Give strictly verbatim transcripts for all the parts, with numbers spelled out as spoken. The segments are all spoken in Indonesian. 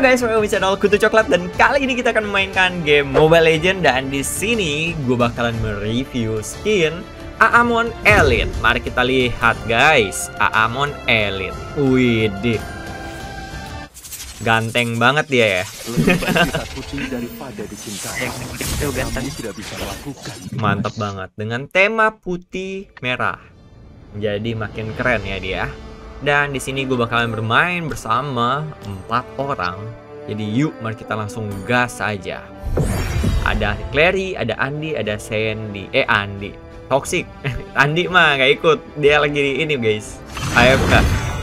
Halo guys, welcome to channel Kutu Coklat dan kali ini kita akan memainkan game Mobile Legends dan di sini gue bakalan mereview skin Aamon Elite. Mari kita lihat guys, Aamon Elite. Widih. Ganteng banget dia ya. Mantap banget dengan tema putih merah. Jadi makin keren ya dia. Dan di sini gue bakalan bermain bersama empat orang. Jadi yuk, mari kita langsung gas aja. Ada Clary, ada Andi, ada Sandy. Eh Andi, Toxic. Andi mah gak ikut. Dia lagi di ini guys, A F K.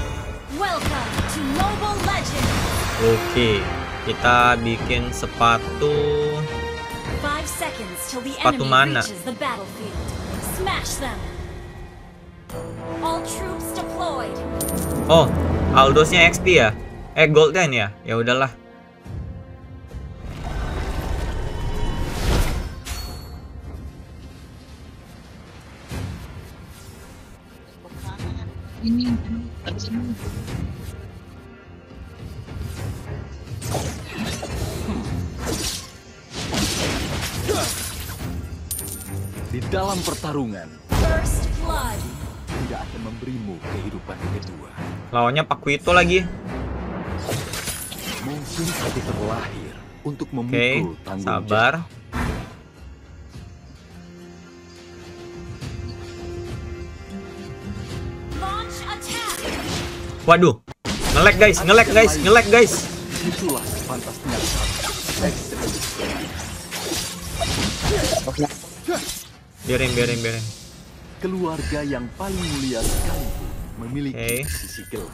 Oke, kita bikin sepatu. Sepatu mana? Oh, Aldosnya X P ya? Eh, Golden ya? Ya udahlah. Ini di dalam pertarungan tidak akan memberimu kehidupan kedua. Lawannya Pakuito lagi. Mungkin aku terlahir untuk memukul okay, tanggung sabar. jawab. Waduh, nge-lag guys, nge-lag guys, nge-lag guys. Itulah pantasnya. Biarin, biarin, biarin. Keluarga yang paling mulia sekali memiliki okay. sisi gelap.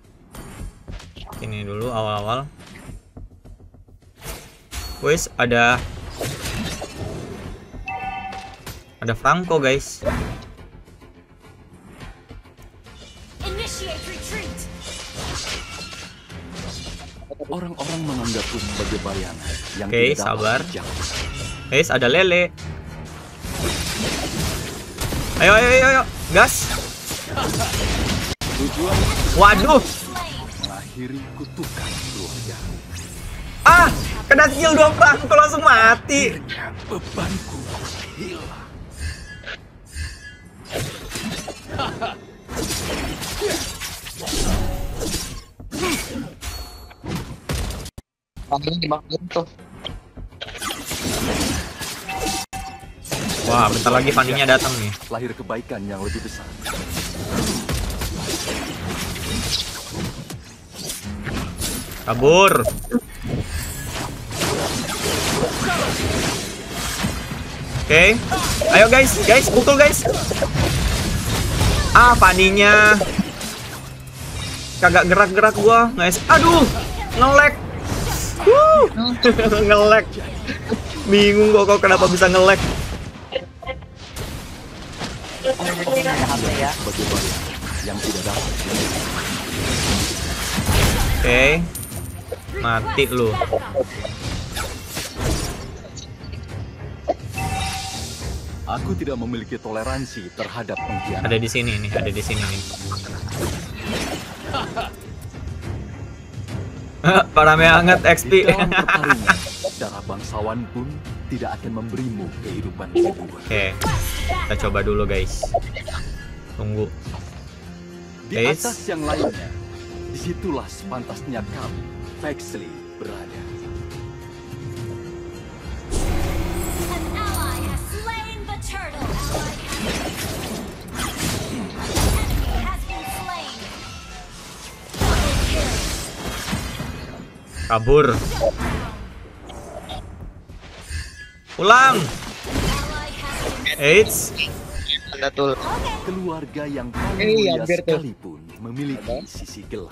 Ini dulu awal-awal. Wes ada ada Franco guys. Orang-orang menganggapku sebagai bayangan yang Oke, okay, sabar. Guys, ada Lele. Ayo, ayo, ayo, ayo. Gas. Waduh. Mengakhiri kutukan keluarga. Ah, kena skill dua Franco langsung mati. Bebanku hilang. Wah, bentar lagi Fanny-nya datang nih. Lahir kebaikan yang lebih besar. Kabur. Oke, okay. Ayo guys, guys, pukul guys. Ah, Fanny-nya kagak gerak-gerak gua, guys. Aduh, nge-lag. Wuh, nge-lag. Bingung gua kok kenapa bisa nge-lag. Oke, okay. Mati lu. Aku tidak memiliki toleransi terhadap pengkhianat. Ada di sini nih, ada di sini nih. Parame hangat X P. Darah bangsawan pun tidak akan memberimu kehidupan kedua. Oke, okay. Kita coba dulu guys. Tunggu. Di guys. Atas yang lainnya, disitulah sepantasnya kami, Pexley, berada. Kabur. Pulang. Eits. Keluarga yang paling mulia sekalipun memiliki sisi gelap.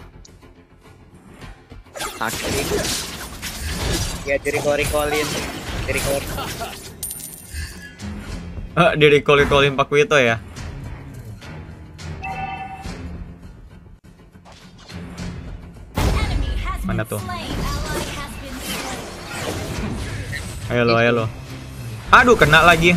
Taktik. Ya diri kori-kolin, diri kori. Ah, diri koli-kolin Pakuito ya. Mana tuh? Ayo lo, ayo lo. Aduh, kena lagi.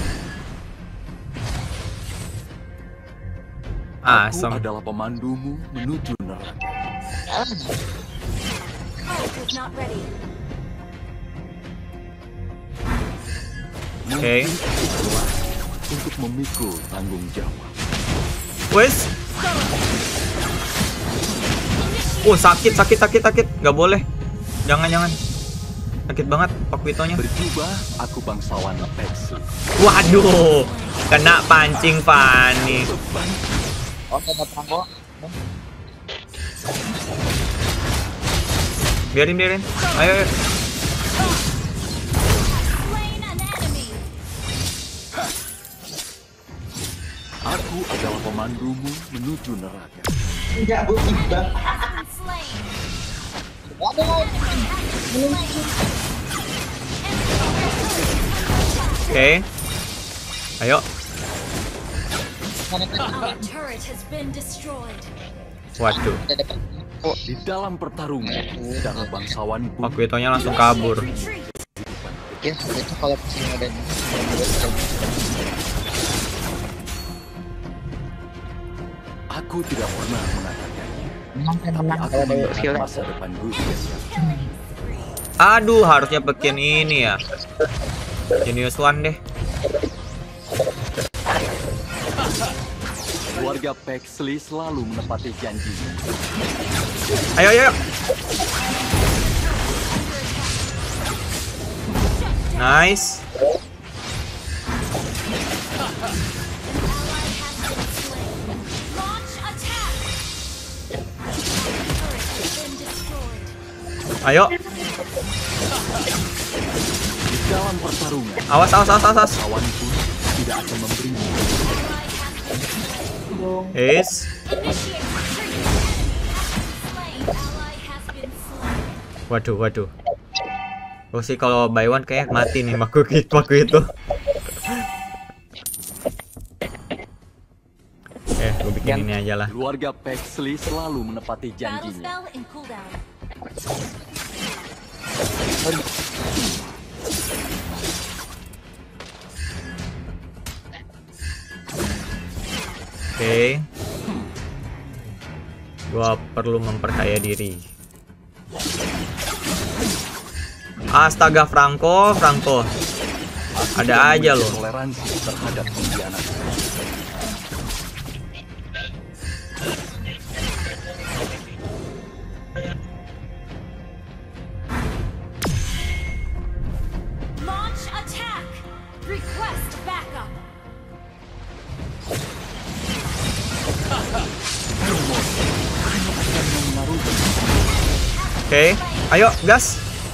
Aku adalah pemandumu menuju neraka. was not ready. Oke. Untuk memikul tanggung jawab. Wes. Oh, sakit, sakit, sakit, sakit. Nggak boleh. Jangan, jangan. Sakit banget Pakuitonya. Berjubah, aku bangsawan Pexley. Waduh, kena pancing Fanny. Oh, sama tanggo. Biarin, biarin. Ayo, ayo. Slain an enemy. Aku adalah pemandumu menuju neraka. Enggak, Bu, tiba. Has been slain. Waduh. Oke. Ayo. Our turret has been destroyed. Waduh. Di dalam pertarungan, darah bangsawan pun Pakuitonya langsung kabur. Retreat. Ya, itu kalau pusing ada. aku tidak pernah mengatakannya. Menang kan Tapi menang aku kalau ada melihat skill. masa depan Gusti. Aduh, harusnya bikin ini ya. Genius One deh. Keluarga Pexley selalu menepati janjinya. Ayo, ayo, ayo. Nice. Ayo. Di dalam pertarungan, Awas, awas, awas, awas. lawan pun tidak akan memberimu. Ace. Waduh, waduh. Oh sih kalau by one kayak mati nih maku paku itu. Eh, gue bikin ini aja lah. Keluarga Pexley selalu menepati janjinya. Oke. Gua perlu memperkaya diri. Astaga, Franco, Franco. Ada aja loh. Toleransi terhadap pengkhianat. Launch attack. Request backup. Oke, ayo gas.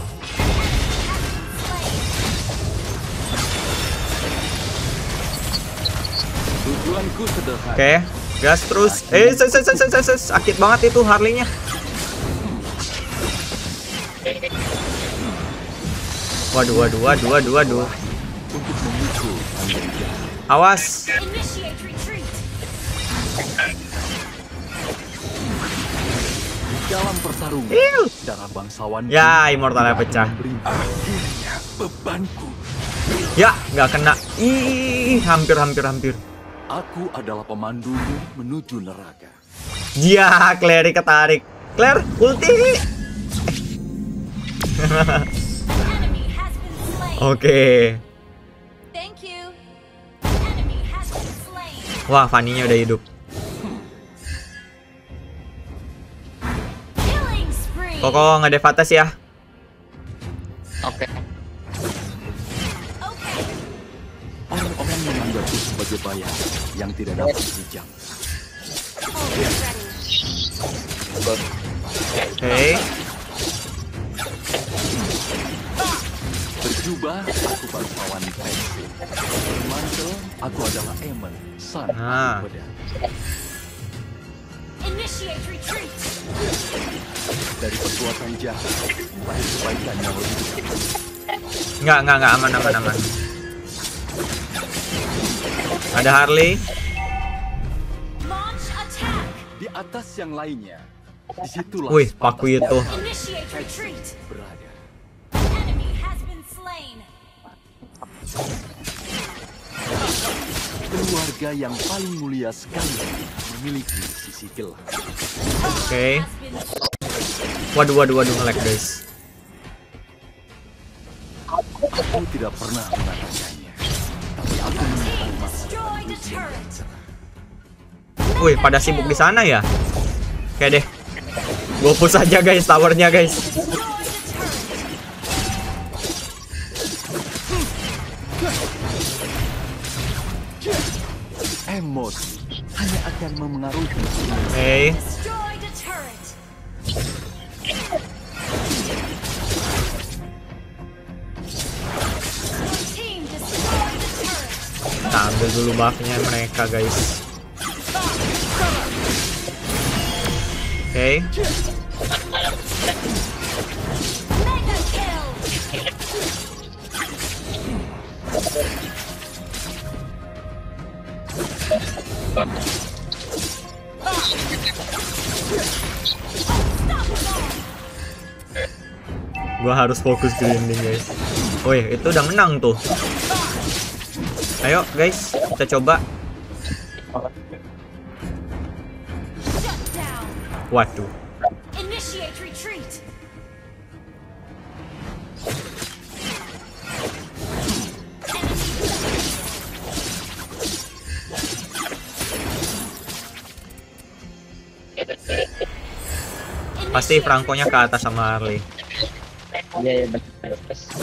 Tujuanku sederhana. Oke, gas terus. Eh, ses, ses, ses, ses, ses. Sakit banget itu Harley-nya. Waduh, waduh, waduh, waduh, waduh. Untuk memikul tanggung jawab. Awas. Initiate retreat. Di dalam pertarungan, Iu. darah bangsawan Ya, pun immortalnya tidak pecah. akan memberimu. Akhirnya bebanku. Ya, nggak kena. Ih, hampir, hampir, hampir. Aku adalah pemandumu menuju neraka. Ya, Clary ketarik. Claire, ulti. Enemy has been slain. Oke. Thank you. Enemy has been slain. Wah, Fanny-nya udah hidup. Killing spree. Koko nge-dev atas ya. Oke. Okay. Orang-orang menganggapku sebagai bayang yang tidak dapat dijangkau. Always ready. Oke. Berjubah, aku bangsawan Pexley. Bermantel, aku adalah Eamon, sang Ah. ahli pedang. Initiate retreat. Dari perbuatan jahat, lahir kebaikan yang lebih besar. Nggak, nggak, nggak. Aman, aman, aman. Ada Harley. Launch attack. Di atas yang lainnya, disitulah Wih, sepantasnya paku itu. Initiate retreat. berada. Enemy has been slain. Keluarga yang paling mulia sekali memiliki sisi gelap. Oke. Has been Waduh, waduh, waduh, nge-lag guys. Aku tidak pernah mengatakannya, tapi aku menyimpan masa Destroy the depan yang turret. cerah. Wih, pada sibuk di sana ya? Oke deh. Gue push aja guys towernya guys. Destroy the turret. Emosi hanya akan memengaruhi. Oke. Destroy the turret. Your team destroy the turret. Kita ambil dulu buffnya mereka guys. Oke. Mega kill. Gua harus fokus grinding guys. Wih, itu udah menang tuh. Ayo guys, kita coba. Shut down. Waduh. Initiate retreat. Pasti Franco-nya ke atas sama Harley. Iya, iya benar.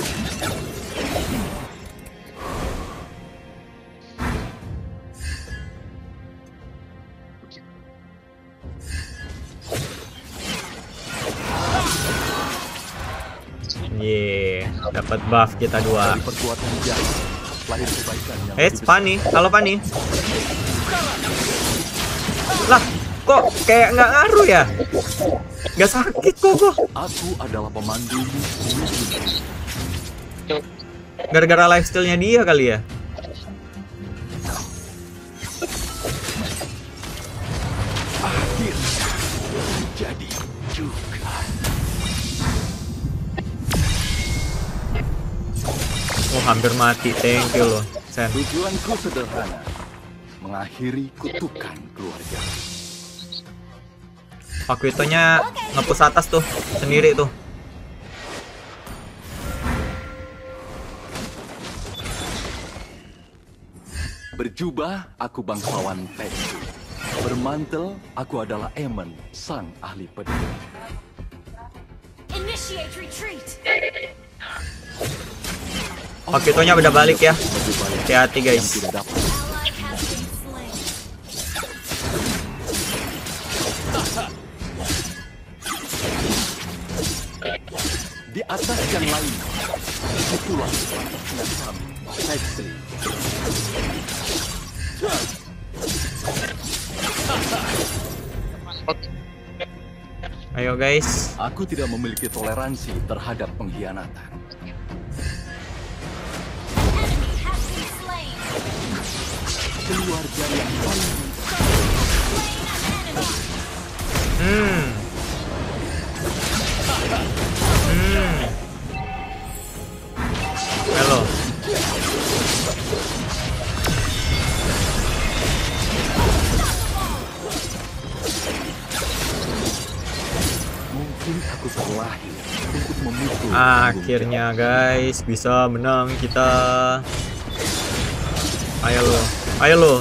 Yeay, dapat buff kita dua. Dari perbuatan jahat, lahir kebaikan yang Eh, lebih Pani, halo Pani. Lah, kok kayak nggak ngaruh ya? Nggak sakit kok gua. Aku adalah pemandumu menuju Gara-gara lifestyle-nya dia kali ya. akhirnya jadi juga. Oh, hampir mati. Thank you loh, Sen. Tujuanku sederhana, mengakhiri kutukan keluarga. Aku itunya nge-push atas tuh sendiri tuh. Berjubah, aku bangsawan Pexi. Bermantel, aku adalah Emen, sang ahli pedang. Initiate retreat. Oke, itunya udah balik ya. Hati-hati guys. Yang tidak dapat Ally has been slain. di atas yang lain. Itulah pantasnya kami, Pexi. Ayo guys. Aku tidak memiliki toleransi terhadap pengkhianatan. Enemy has been slain. Keluarga yang paling Slain an enemy. Hmm. Hmm. Halo. mungkin aku terlahir untuk memukul. Akhirnya guys bisa menang kita. Ayo lo, ayo lo.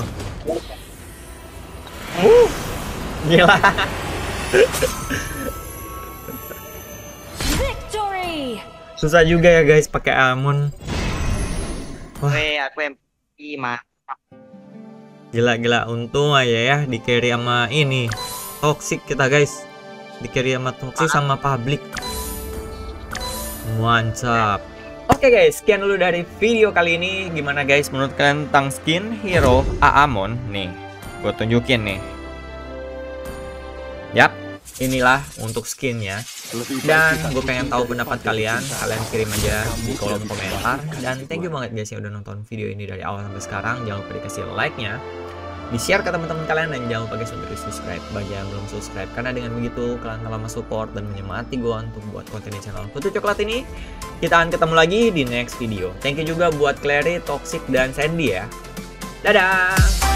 Uh, gila. Victory. Susah juga ya guys pakai Amon. Wah, Weh, aku M V P mah. gila-gila, untung aja ya di carry sama ini. Toxic kita guys. Di carry sama Toxic sama Public. Mantap. Oke guys, sekian dulu dari video kali ini. Gimana guys menurut kalian tentang skin hero Aamon? Nih, gue tunjukin nih. Yap, inilah untuk skinnya. Dan gue pengen tahu pendapat kalian. Kalian kirim aja di kolom komentar. Dan thank you banget guys yang udah nonton video ini dari awal sampai sekarang. Jangan lupa dikasih like-nya, di-share ke teman-teman kalian, dan jangan lupa guys untuk di-subscribe bagi yang belum subscribe, karena dengan begitu kalian akan lama support dan menyemangati gue untuk buat konten di channel Putri Coklat ini. Kita akan ketemu lagi di next video. Thank you juga buat Clary, Toxic, dan Sandy ya. Dadah.